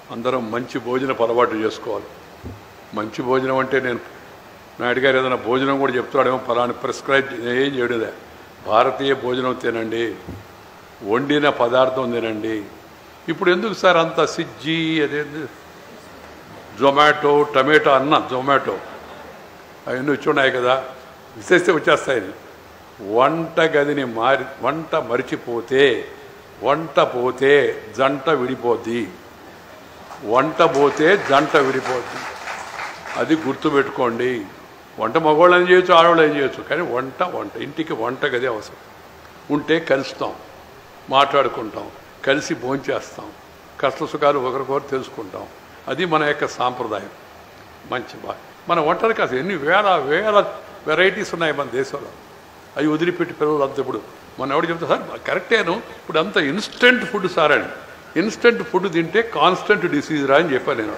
అందరం మంచి భోజనపు అలవాటు చేసుకోవాలి. మంచి భోజనం అంటే నేను నాయుడు గారు ఏదైనా భోజనం కూడా చెప్తాడేమో ఫలాని ప్రిస్క్రైబ్ ఏం చేయడదే. భారతీయ భోజనం తినండి, వండిన పదార్థం తినండి. ఇప్పుడు ఎందుకు సార్ అంత స్విగ్గీ అదేంటి జొమాటో టమాటో అన్న జొమాటో అవన్నీ వచ్చి ఉన్నాయి కదా, విశేషత వచ్చేస్తాయి. వంట గదిని వంట మరిచిపోతే వంట పోతే జంట విడిపోద్ది, వంట పోతే జంట విడిపోద్ది. అది గుర్తుపెట్టుకోండి. వంట మగవాళ్ళు ఏం చేయొచ్చు, ఆడవాళ్ళు ఏం చేయొచ్చు, కానీ వంట ఇంటికి వంట గది అవసరం. ఉంటే కలుస్తాం, మాట్లాడుకుంటాం, కలిసి భోంచేస్తాం, కష్ట సుఖాలు ఒకరికొకరు తెలుసుకుంటాం. అది మన యొక్క సాంప్రదాయం. మంచి మన వంటలు కాదు ఎన్ని వేల వెరైటీస్ ఉన్నాయి మన దేశంలో. అవి వదిలిపెట్టి పిల్లలు అంత ఇప్పుడు మన ఎవడు చెప్తా సార్ కరెక్టేను, ఇప్పుడు అంత ఇన్స్టెంట్ ఫుడ్ సార్ అని. ఇన్స్టెంట్ ఫుడ్ తింటే కాన్స్టెంట్ డిసీజ్ రా అని చెప్పాను నేను.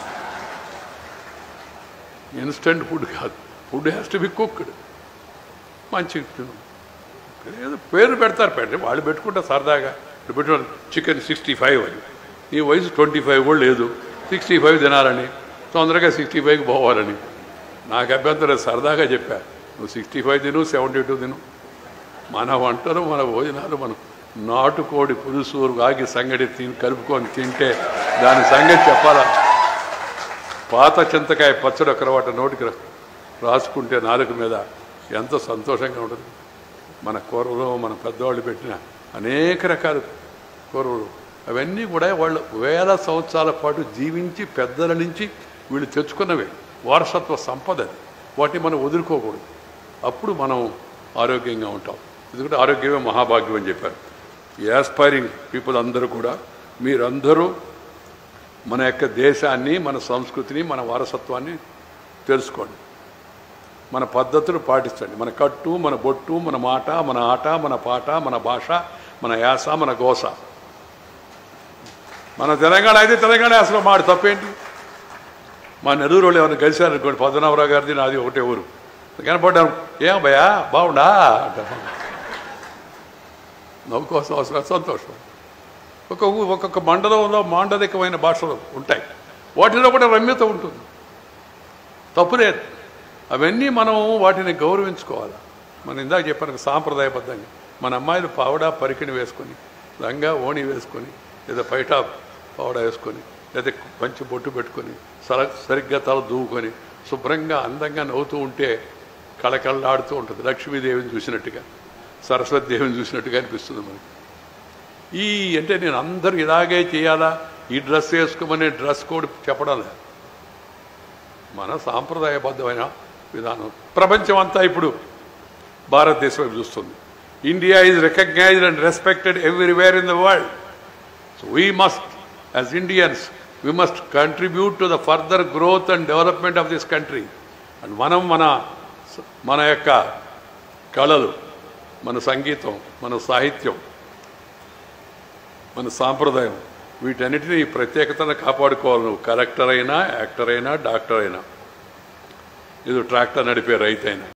ఇన్స్టెంట్ ఫుడ్ కాదు, food has to be cooked. మంచి ఏదో పేరు పెడతారు, వాళ్ళు పెట్టుకుంటారు సరదాగా. ఇప్పుడు పెట్టుకున్నారు చికెన్ 65 అని. నీ వయసు 25 కూడా లేదు, 65 తినాలని, తొందరగా 65కి పోవాలని. నాకు అభ్యంతరం సరదాగా చెప్పా. నువ్వు 65 తిను, 72 తిను. మన వంటలు మన భోజనాలు మనం నాటుకోడి పులుసు రాగి సంగటి కలుపుకొని తింటే దాని సంగతి చెప్పాలా. పాత చింతకాయ పచ్చడి ఒకరవాట నోటికి రాసుకుంటే నాలుక మీద ఎంత సంతోషంగా ఉంటుంది. మన కూరలు మన పెద్దవాళ్ళు పెట్టిన అనేక రకాల కూరలు అవన్నీ కూడా వాళ్ళు వేల సంవత్సరాల పాటు జీవించి పెద్దల నుంచి వీళ్ళు తెచ్చుకున్నవే, వారసత్వ సంపద. అది వాటిని మనం వదులుకోకూడదు. అప్పుడు మనం ఆరోగ్యంగా ఉంటాం. ఎందుకంటే ఆరోగ్యమే మహాభాగ్యం అని చెప్పారు. ఈ యాస్పైరింగ్ పీపుల్ అందరూ కూడా మీరందరూ మన యొక్క దేశాన్ని, మన సంస్కృతిని, మన వారసత్వాన్ని తెలుసుకోండి. మన పద్ధతులు పాటించండి. మన కట్టు, మన బొట్టు, మన మాట, మన ఆట, మన పాట, మన భాష, మన యాస, మన గోస. మన తెలంగాణ అయితే తెలంగాణ యాసలో మాట తప్పేంటి. మా నెల్లూరు వాళ్ళు ఎవరైనా కలిశారు అనుకోండి, పద్మనాభరావు గారిది నాది ఒకటే ఊరు, కనపడ్డాను ఏం భయా బాగుండా అంటారు. నవ్వు కోసం అవసరం, సంతోషం. ఒక్కొక్క మండలంలో మాండలికమైన భాషలు ఉంటాయి, వాటిలో కూడా రమ్యత ఉంటుంది, తప్పులేదు. అవన్నీ మనం వాటిని గౌరవించుకోవాలి. మనం ఇందాక చెప్పాను సాంప్రదాయబద్ధంగా. మన అమ్మాయిలు పావడా పరికిణి వేసుకొని, లంగా ఓణి వేసుకొని, లేదా పైట పావడా వేసుకొని, లేదా మంచి బొట్టు పెట్టుకొని, సరిగ్గా తల దూవుకొని శుభ్రంగా అందంగా నవ్వుతూ ఉంటే కళకళలాడుతూ ఉంటుంది. లక్ష్మీదేవిని చూసినట్టుగా, సరస్వతి దేవిని చూసినట్టుగా అనిపిస్తుంది మనకి. అంటే నేను అందరూ ఇలాగే చేయాలా, ఈ డ్రెస్ వేసుకోమనే డ్రెస్ కోడ్ చెప్పడం లేదు. మన సాంప్రదాయబద్ధమైన విధానం ప్రపంచం అంతా ఇప్పుడు భారతదేశం చూస్తుంది. India is recognised and respected everywhere in the world. So we must as Indians we must contribute to the further growth and development of this country. And మనం మన యొక్క కళలు, మన సంగీతం, మన సాహిత్యం, మన సాంప్రదాయం, వీటన్నిటినీ ఈ ప్రత్యేకతను కాపాడుకోవాలి. నువ్వు కలెక్టర్ అయినా, యాక్టర్ అయినా, డాక్టర్ అయినా, ఏదో ట్రాక్టర్ నడిపే రైతు అయినా.